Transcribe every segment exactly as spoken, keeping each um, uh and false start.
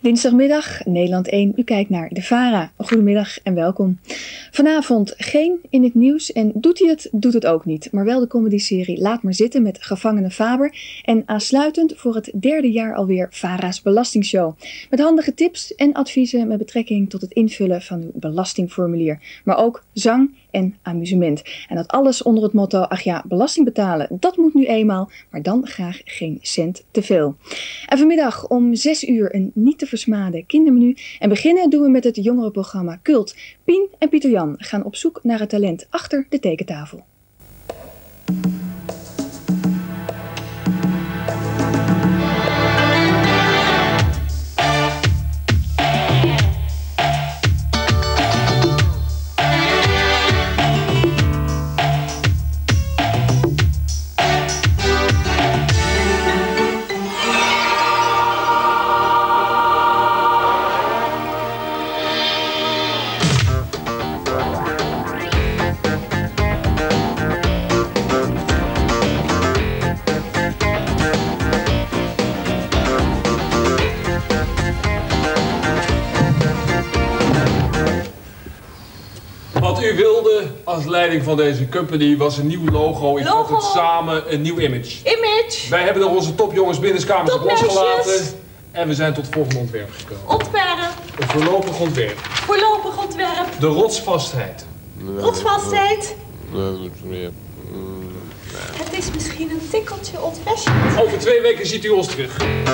Dinsdagmiddag, Nederland één. U kijkt naar de VARA. Goedemiddag en welkom. Vanavond geen in het nieuws en doet hij het, doet het ook niet. Maar wel de comedyserie Laat maar zitten met Gevangene Faber. En aansluitend voor het derde jaar alweer VARA's Belastingshow. Met handige tips en adviezen met betrekking tot het invullen van uw belastingformulier. Maar ook zang en amusement. En dat alles onder het motto, ach ja, belasting betalen, dat moet nu eenmaal, maar dan graag geen cent te veel. En vanmiddag om zes uur een niet te versmaden kindermenu. En beginnen doen we met het jongerenprogramma Cult. Pien en Pieter Jan gaan op zoek naar het talent achter de tekentafel. Wat u wilde als leiding van deze company was een nieuw logo. Ik vat het samen, een nieuw image. Image. Wij hebben er onze topjongens binnenskamers op Topmeisjes. losgelaten. En we zijn tot het volgende ontwerp gekomen. Ontwerp. Een voorlopig ontwerp. Voorlopig ontwerp. De rotsvastheid. Rotsvastheid. Het is misschien een tikkeltje old-fashioned. Over twee weken ziet u ons terug.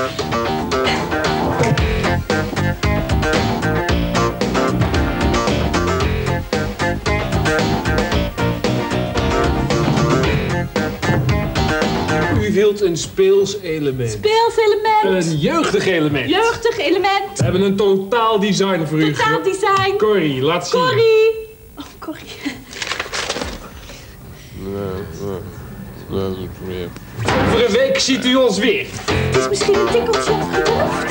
U wilt een speels element. Speels element. Een jeugdig element. Jeugdig element. We hebben een totaal design voor u. Totaal design. Corrie, laat zien. Corrie. Oh, Corrie. Over een week ziet u ons weer. Het is misschien een tikkeltje opgedroogd.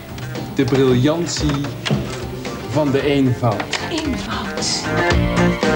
De briljantie van de eenvoud. Eenvoud.